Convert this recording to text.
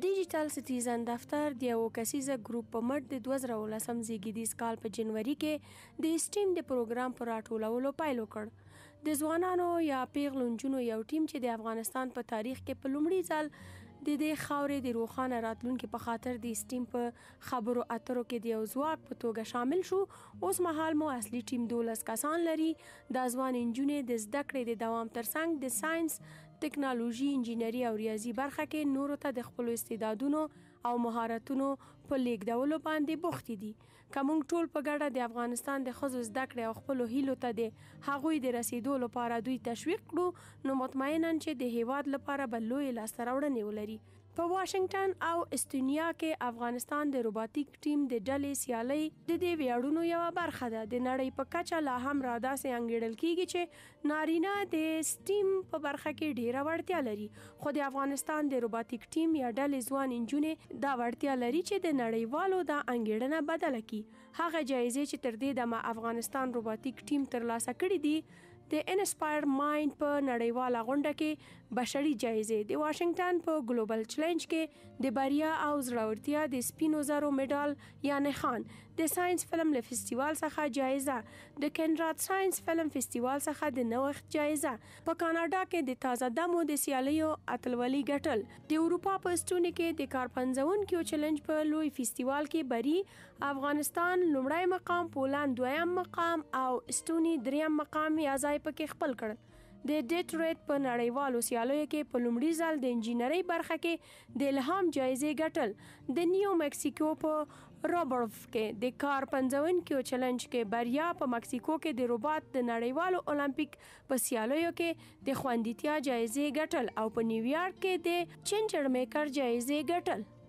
ډیجیټل سټیزن دفتر د یو کسیزه ګروپ په مټ د 2019 زیږدیز کال په جنوري کې د سټیم د پروګرام پر راټولولو پیل وکړ. د ځوانانو یا پیغلو نجونو یو ټیم چې د افغانستان په تاریخ کې په لومړي ځل د دې خاورې د روښانه راتلونکي په خاطر د سټیم په خبرو اترو کې د یو ځواک په توګه شامل شو. اوس مهال مو اصلي ټیم 12 کسان لري. د ځوان نجونې د زده کړې د دوام ترڅنګ د ساينس، ټکنالوژي، انجینری او ریاضي برخه کې نورو ته د خپل استعدادونو او مهارتونو په لیږدولو باندې بوخت دي. که موږ ټول په ګډه د افغانستان د ښځو زده کړې او خپلو هیلو ته د هغوی د رسیدو لپاره دوی تشویق کړو، نو مطمئناً چې د هیواد لپاره به لوی لاسته راوړنې ولري. په واشنگټن او استونیا کې افغانستان د روباټیک ټیم د ډلې سیالۍ د دې ویاړونو یوه برخه ده. د نړۍ په کچه لا هم را داسې انګېرل کیږي چې نارینه د سټیم په برخه کې ډیره وړتیا لري، خو د افغانستان د روباټیک ټیم یا ډلې ځوان نجونې دا وړتیا لري چې د نړیوالو دا انګېرنه بدله کړي. هغه جایزې چې تر دې دمه افغانستان روباټیک ټیم ترلاسه کړي دي د انسپایر مایند په نړیواله غونډه کې بشري جایزې، د واشنگټن په ګلوبل چیلنج کې د بریا او زړورتیا د سپینو زرو میډال یا نښان، د ساينس فلم له فستیوال څخه جایزه، د کنراد ساينس فلم فستیوال څخه د نوښت جایزه، په کاناډا کې د تازه دمو د سیالیو اتلولي ګټل، د اروپا په استوني کې د کارپنځونکو چیلنج په لوی فستیوال کې بری، افغانستان لومړی مقام، پولند دویم مقام او استوني دریم مقام یا ځای پکې خپل کړل. د ډیټرویت په نړیوالو سیالیو کې په لومړي ځل د انجینرۍ برخه کې د الهام جایزې ګټل. د نیو مکسیکو په روبرف کې د کار پنځونکو چیلنج کې بریا، په مکسیکو کې د روباټ د نړیوالو اولمپیک په سیالیو کې د خوندیتیا جایزې ګټل او په نیویارک کې د چینجر میکر جایزې ګټل.